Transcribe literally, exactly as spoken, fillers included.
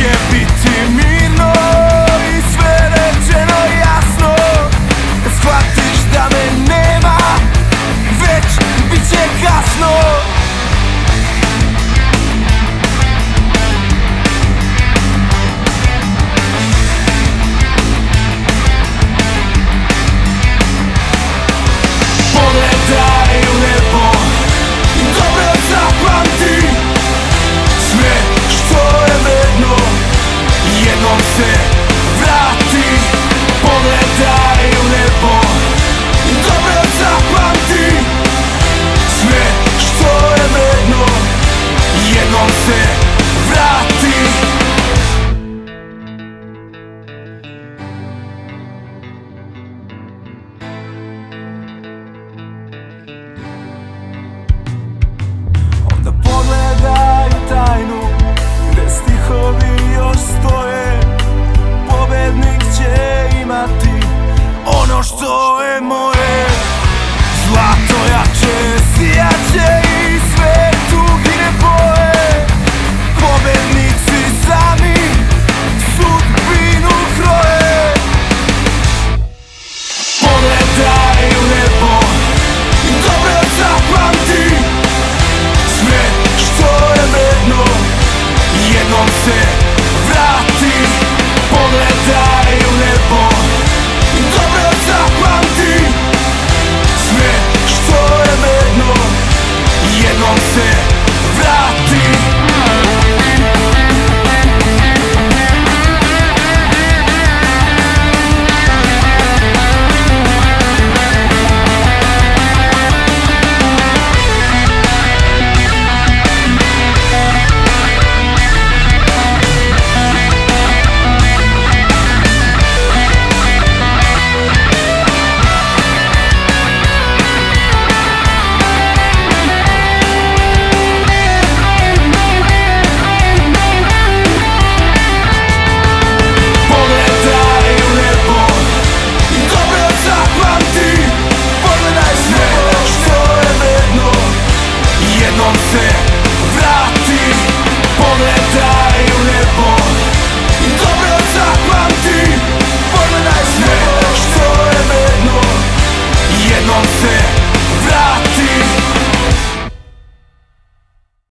će biti mirno i sve rečeno jasno. Shvatiš da me nema, već biće kasno. Pogledaj u nebo i dobro zapamti, sve što je vredno jednom se vrati. Pogledaj u nebo i dobro zapamti, sve što je vredno jednom se vrati. Onda pogledaj u tajnu gde stihovi još stoje. Pobednik će imati ono što je moje. Zlato jače sijaće i sve tugine boje. Pobednici sami sudbinu kroje. Pogledaj u nebo i dobro zapamti, sve što je vredno jednom se vrati. Pogledaj u nebo i dobro zapamti, sve što je vredno jednom se